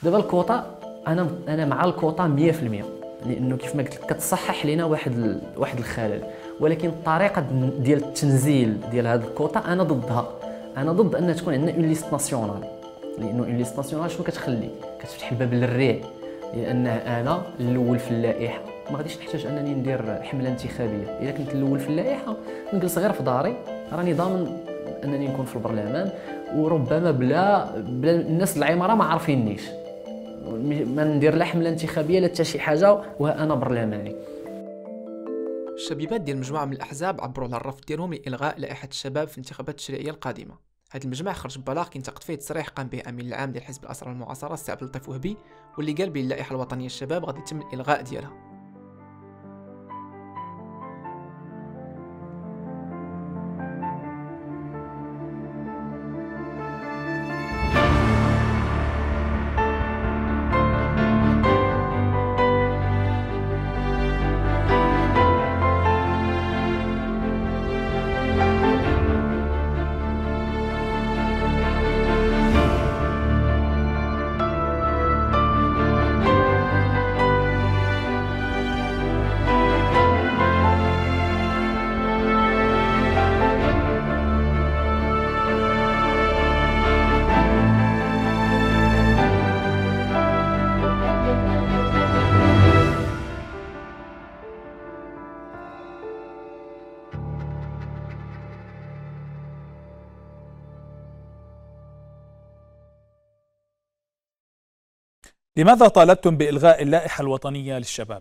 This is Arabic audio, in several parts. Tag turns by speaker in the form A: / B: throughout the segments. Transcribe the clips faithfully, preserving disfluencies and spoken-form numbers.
A: دابا الكوطا، انا انا مع الكوطا مية في المية، لانه كيف ما قلت لك كتصحح لنا واحد ال... واحد الخلل، ولكن الطريقه ديال التنزيل ديال هذه الكوطا انا ضدها. انا ضد ان تكون عندنا اون ليست ناسيونال، لانه اون ليست ناسيونال شنو كتخلي؟ كتفتح الباب للريع، لان انا الاول في اللائحه ما غاديش نحتاج انني ندير حمله انتخابيه. الا كنت الاول في اللائحه نجلس غير في داري، راني ضامن انني نكون في البرلمان، وربما بلا بلا الناس العماره ما عارفينيش، ما ندير لا حمله انتخابيه لا حتى شي حاجه وانا برلماني.
B: الشبيبات ديال مجموعه من الاحزاب عبروا على الرفض ديالهم لالغاء لائحه الشباب في الانتخابات التشريعيه القادمه. هذا المجمع خرج ببلاغ كينتقد فيه تصريح قام به امين العام ديال حزب الاسرى المعاصره السي عبد اللطيف وهبي، واللي قال بان اللائحه الوطنيه للشباب غادي يتم الالغاء ديالها.
C: لماذا طالبتم بإلغاء اللائحة الوطنية للشباب؟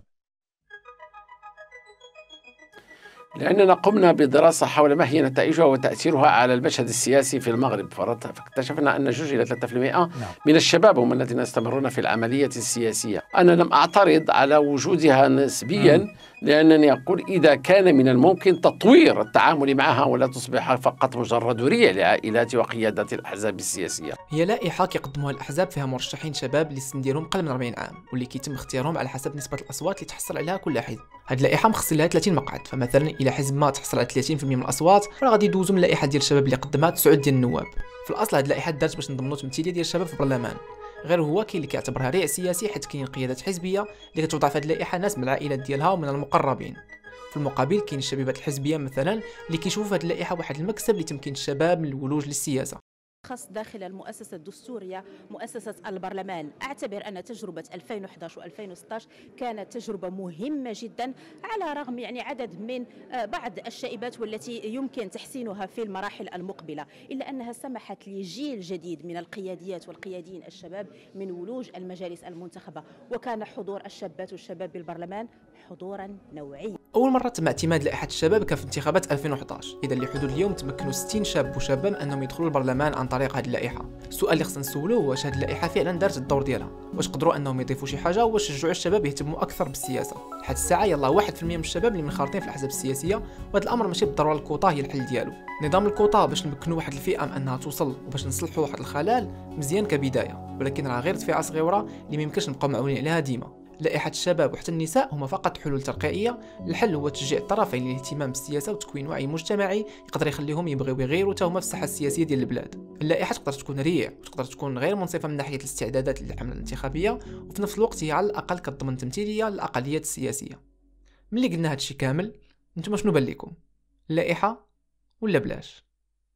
D: لأننا قمنا بدراسة حول ما هي نتائجها وتأثيرها على المشهد السياسي في المغرب، فاكتشفنا أن جوج إلى ثلاثة بالمئة من الشباب هم الذين يستمرون في العملية السياسية. أنا لم أعترض على وجودها نسبيا، لأنني أقول إذا كان من الممكن تطوير التعامل معها ولا تصبح فقط مجرد ريع لعائلات وقيادات الأحزاب السياسية.
B: هي لائحة كيقدموها الأحزاب فيها مرشحين شباب اللي السن ديالهم قل من أربعين عام، واللي كيتم اختيارهم على حسب نسبة الأصوات اللي تحصل عليها كل حزب. هاد اللائحة مخصصين لها ثلاثين مقعد، فمثلا إلى حزب ما تحصل على ثلاثين بالمئة من الأصوات راه غادي يدوزوا من اللائحة ديال الشباب اللي قدمها تسعود ديال النواب. في الأصل هاد اللائحة دارت باش نضمنوا تمثيلية ديال الشباب في البرلمان، غير هو كاين اللي كيعتبرها ريع سياسي حيت كاين قيادات حزبيه اللي كتوضع في هذه اللائحه ناس من العائلات ديالها ومن المقربين. في المقابل كاين الشبيبات الحزبيه مثلا اللي كيشوفوا في هذه اللائحه واحد المكسب لتمكين الشباب من الولوج للسياسه.
E: خاص داخل المؤسسة الدستورية مؤسسة البرلمان. أعتبر أن تجربة ألفين وأحد عشر وألفين وستة عشر كانت تجربة مهمة جدا، على رغم يعني عدد من بعض الشائبات والتي يمكن تحسينها في المراحل المقبلة، إلا أنها سمحت لجيل جديد من القياديات والقياديين الشباب من ولوج المجالس المنتخبة، وكان حضور الشابات والشباب بالبرلمان حضورا نوعيا.
B: أول مرة تم اعتماد لائحة الشباب كان في انتخابات ألفين وأحد عشر، إذا اللي حدود اليوم تمكنوا ستين شاب وشابة من أنهم يدخلوا البرلمان عن طريق هذه اللائحة. السؤال اللي خصنا نسولوه هو واش هذه اللائحة فعلا دارت الدور ديالها؟ واش قدروا أنهم يضيفوا شي حاجة؟ واش شجعوا الشباب يهتموا أكثر بالسياسة؟ لحد الساعة يلا واحد بالمئة من الشباب اللي منخرطين في الأحزاب السياسية، وهذا الأمر ماشي بالضرورة الكوطا هي الحل ديالو. نظام الكوطا باش نمكنوا واحد الفئة من أنها توصل وباش نصلحوا واحد الخلل مزيان كبداية، ولكن راه غير دفعة صغيرة اللي ما يمكنش نبقاو معولين عليها ديما. لائحة الشباب وحتى النساء هما فقط حلول ترقيعية. الحل هو تشجيع الطرفين للاهتمام بالسياسة وتكوين وعي مجتمعي يقدر يخليهم يبغيو يغيروا حتى هما في الساحة السياسية ديال البلاد. اللائحة تقدر تكون ريع وتقدر تكون غير منصفة من ناحية الاستعدادات للحملة الانتخابية، وفي نفس الوقت هي على الأقل كتضمن تمثيلية للأقليات السياسية. ملي قلنا هادشي كامل نتوما شنو بان لكم؟ اللائحة ولا بلاش؟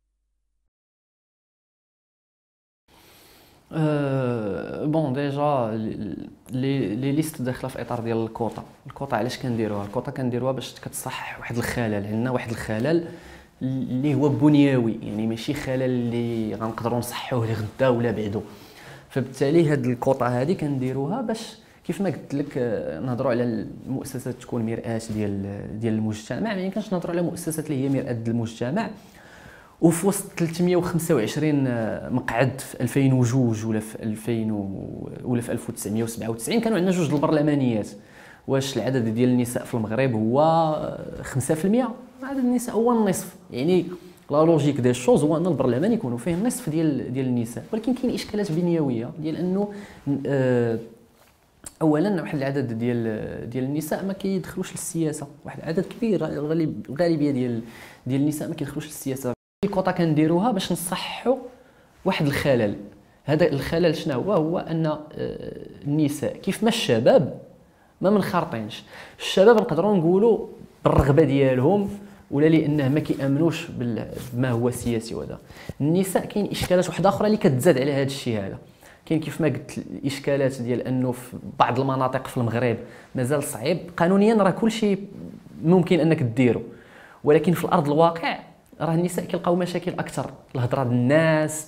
A: أه بون ديجا لي لي ليست داخله في اطار ديال الكوطا. الكوطا علاش كنديروها؟ الكوطا كنديروها باش كتصحح واحد الخلل. عندنا واحد الخلل اللي هو بنيوي، يعني ماشي خلل اللي غنقدروا نصحوه لغدا ولا بعدو. فبالتالي هاد الكوطا هذه كنديروها باش كيف ما قلت لك نهضروا على المؤسسات تكون مرآة ديال ديال المجتمع، ما يمكنش نهضروا على مؤسسات اللي هي مرآة المجتمع وفي وسط ثلاثمئة وخمسة وعشرين مقعد في ألفين وجوج ولا في ألفين ولا في ألف وتسعمئة وسبعة وتسعين كانوا عندنا جوج البرلمانيات. واش العدد ديال النساء في المغرب هو خمسة بالمئة؟ عدد النساء هو النصف. يعني لا لوجيك دي شوز هو ان البرلمان يكونوا فيه النصف ديال ديال النساء، ولكن كاين اشكالات بنيويه ديال انه آه اولا واحد العدد ديال ديال النساء ما كيدخلوش للسياسه، واحد العدد كبير الغالبيه ديال ديال النساء ما كيدخلوش للسياسه. الكوطا كنديروها باش نصححوا واحد الخلل. هذا الخلل شنو هو؟ هو ان النساء كيف ما الشباب ما منخرطينش. الشباب نقدروا نقولوا بالرغبه ديالهم ولا لانه ما كيامنوش بما هو سياسي. وهذا النساء كاين اشكالات واحده اخرى اللي كتزاد على هذا الشيء هذا. كاين كيف ما قلت الاشكالات ديال انه في بعض المناطق في المغرب مازال صعيب قانونيا، راه كل شيء ممكن انك ديرو، ولكن في الارض الواقع راه النساء كيلقاو مشاكل اكثر، الهضره الناس،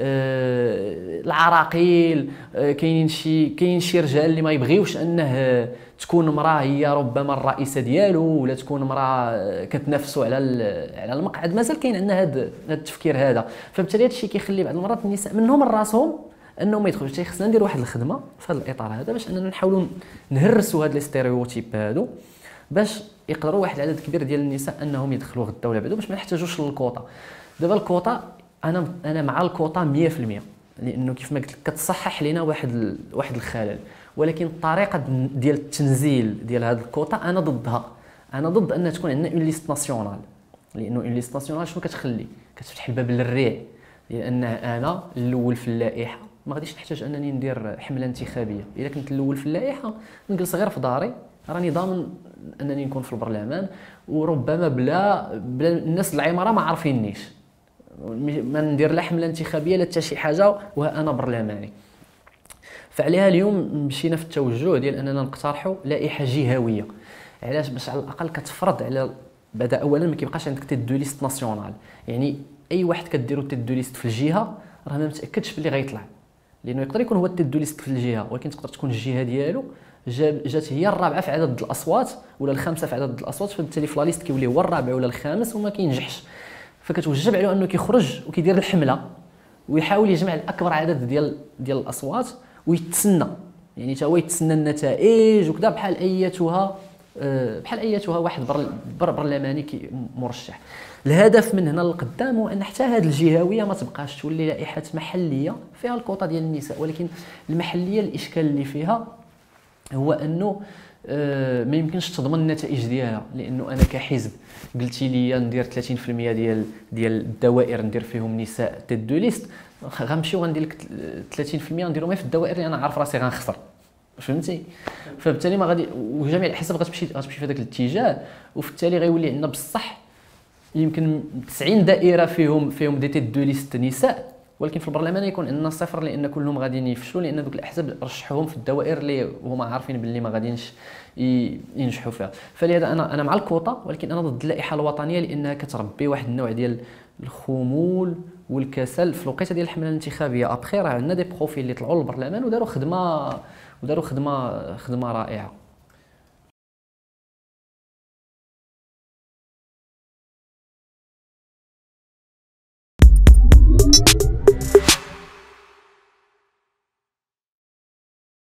A: آه، العراقيل، آه، كاينين شي كاين شي رجال اللي ما يبغيوش انه تكون امراه هي ربما الرئيسه ديالو، ولا تكون امراه كتنافسوا على على المقعد. مازال كاين عندنا هذا التفكير هذا، فبالتالي هذا الشيء كيخلي بعض المرات النساء منهم من راسهم انهم ما يدخلوش. خصنا ندير واحد الخدمه في هذا الاطار هذا باش اننا نحاولوا نهرسوا هاد لي ستيريوتيب هادو، باش يقدروا واحد العدد كبير ديال النساء انهم يدخلوا غدا ولا بعدو، باش ما نحتاجوش للكوطه. دابا الكوطه انا انا مع الكوطه مية في المية، لانه كيف ما قلت لك كتصحح لنا واحد ال... واحد الخلل، ولكن الطريقه ديال التنزيل ديال هذه الكوطه انا ضدها. انا ضد ان تكون عندنا اون ليست ناسيونال، لانه اون ليست ناسيونال شنو كتخلي؟ كتفتح الباب للريع، لان انا الاول في اللائحه ما غاديش نحتاج انني ندير حمله انتخابيه. الا كنت الاول في اللائحه نجلس غير في داري، راني ضامن انني نكون في البرلمان، وربما بلا بلا الناس العماره ما عارفينيش، ما ندير لا حمله انتخابيه لا حتى شي حاجه وانا برلماني. فعليها اليوم مشينا في التوجه ديال اننا نقترحوا لائحه جهويه. علاش؟ باش على الاقل كتفرض على بعد اولا ما كيبقاش عندك تيت دو ليست ناسيونال، يعني اي واحد كديرو تيت دو ليست في الجهه راه ما متاكدش باللي غيطلع، لانه يقدر يكون هو التيت دو ليست في الجهه ولكن تقدر تكون الجهه ديالو جات هي الرابعه في عدد الاصوات ولا الخامسه في عدد الاصوات، فبالتالي في لا ليست كيولي هو الرابع ولا الخامس وما كينجحش. فكتوجب عليه انه كيخرج وكيدير الحمله ويحاول يجمع الاكبر عدد ديال ديال الاصوات ويتسنى، يعني حتى هو يتسنى النتائج وكذا بحال ايتها بحال ايتها واحد برلماني مرشح. الهدف من هنا للقدام هو ان حتى هذه الجهويه ما تبقاش تولي لائحات محليه فيها الكوطه ديال النساء، ولكن المحليه الاشكال اللي فيها هو انه آه ما يمكنش تضمن النتائج ديالها، لانه انا كحزب قلتي لي ندير ثلاثين في المية ديال ديال الدوائر ندير فيهم نساء تيت دو ليست، غنمشيو غندير لك ثلاثين في المية نديرهم في الدوائر اللي انا عارف راسي غنخسر، فهمتي؟ فبالتالي ما غادي وجميع الاحزاب غتمشي غتمشي في هذاك الاتجاه، وفي التالي غيولي عندنا بصح يمكن تسعين دائره فيهم فيهم دي تيت دو ليست نساء، ولكن في البرلمان يكون عندنا صفر لان كلهم غاديين يفشلوا، لان دوك الاحزاب رشحوهم في الدوائر اللي هما عارفين باللي ما غاديينش ينجحوا فيها. فلهذا انا انا مع الكوطه، ولكن انا ضد اللائحه الوطنيه لانها كتربي واحد النوع ديال الخمول والكسل في الوقيته ديال الحمله الانتخابيه. ابخي راه عندنا دي بروفيل اللي طلعوا للبرلمان وداروا خدمه وداروا خدمه خدمه رائعه.